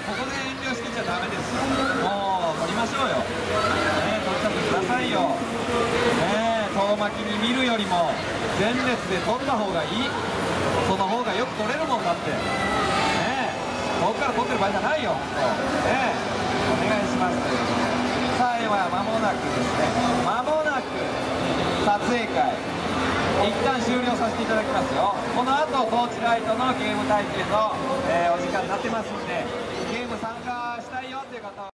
ここで遠慮してちゃダメですよ。もう撮りましょうよ。撮っちゃってくださいよ。遠巻きに見るよりも前列で撮った方がいい。その方がよく撮れるもんだって。遠くから撮ってる場合じゃないよ。お願いします。さあ今間もなくですね、間もなく撮影会一旦終了させていただきますよ。この後トーチライトのゲーム体験の、お時間になってますんで、ゲーム参加したいよという方は